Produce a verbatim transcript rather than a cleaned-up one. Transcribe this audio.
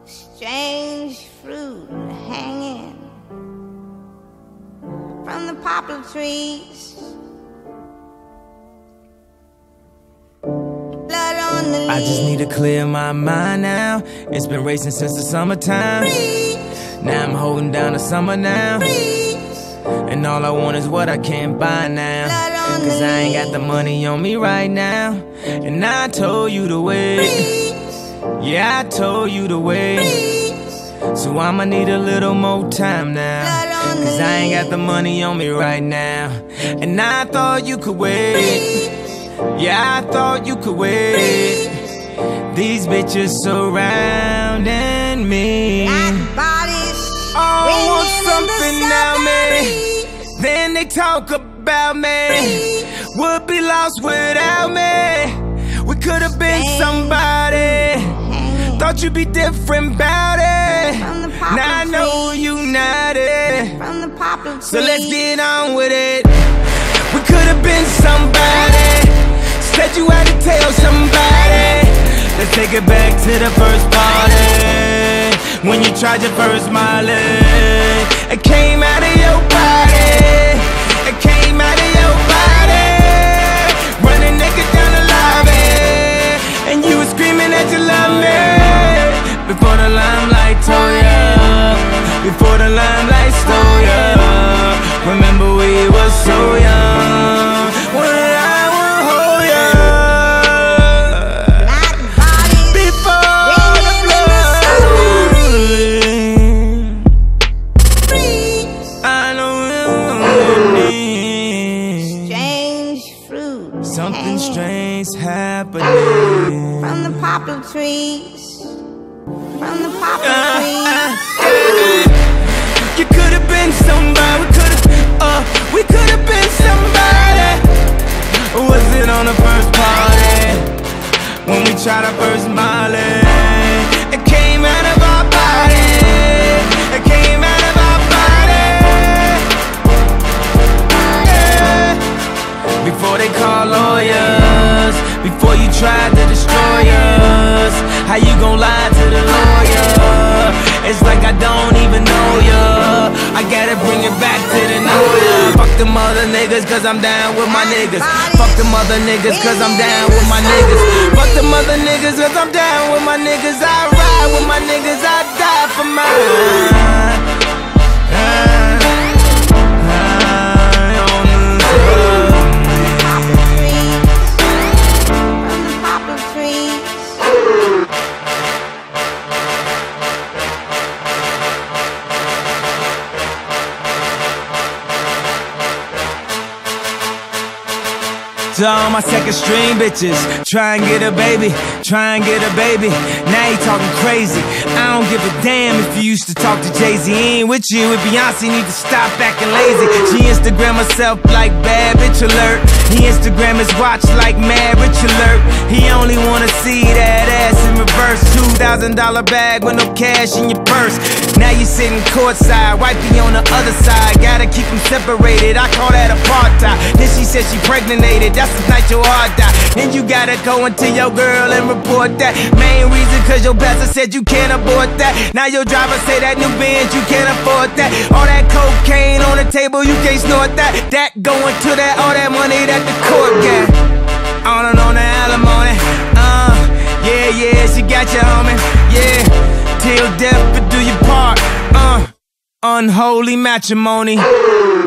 strange fruit hanging from the poplar trees. Blood on the leaves. I just need to clear my mind now. It's been racing since the summertime. Freeze. Now I'm holding down the summer now. Freeze. And all I want is what I can't buy now. Blood on Cause the I ain't got the money on me right now. And I told you to wait. Freeze. Yeah, I told you to wait. Freeze. So I'ma need a little more time now. Blood on Cause the I ain't got leaves. the money on me right now. And I thought you could wait. Yeah, I thought you could wait. These bitches surrounding me. Black bodies Oh, I want swinging in something the now, man. summer breeze. Then they talk about me. Would be lost without me. We could have been somebody. Hanging Thought you'd be different about it. from the poplar Now I know trees. you not it. From the poplar trees. So let's get on with it. We could have been somebody. Said you had to tell somebody. Let's take it back to the first party. When you tried your first Molly. It came out of your body. It came out of your body. Running naked down the lobby. And you were screaming that you love me. Before the limelight tore ya. Before the limelight stole ya. Remember we were so young. When I would hold ya. Black bodies Before the swinging in the flood. breeze. I know you need Strange fruit something hanging strange happening. from the poplar trees. From the poplar Uh, trees. uh, uh, You could have been somebody. We could have, uh, we could have been somebody. Was it on the first party when we tried our first Molly? It came out of our body. It came out of our body. Yeah. Before they call lawyers, before you tried to destroy us, how you gon' lie to the lawyer? It's like I don't even know ya. I gotta bring it back to the know ya. Fuck them other niggas cause I'm down with my niggas. Fuck them other niggas cause I'm down with my niggas. Fuck them other niggas cause I'm down with my niggas. I ride with my niggas, I die for mine. From the poplar trees. To all my second string bitches, try and get a baby, try and get a baby. Now you talking crazy. I don't give a damn if you used to talk to Jay-Z. He ain't with you, with Beyonce, need to stop acting lazy. She Instagram herself like bad bitch alert. He Instagram his watch like mad rich alert. He only wanna see that ass in reverse. Two thousand dollar bag with no cash in your purse. Now you sitting courtside, wifey on the other side. Gotta keep them separated, I call that apartheid. Then she said she pregnated, that's the night your heart die. Then you gotta go into your girl and report that. Main reason cause your pastor said you can't abort that. Now your driver say that new Benz, you can't afford that. All that cocaine on the table, you can't snort that. That going to that, all that money that the court got. On and on the alimony. Uh, yeah, yeah, she got you, homie. Yeah, till death but do your part. Uh, unholy matrimony.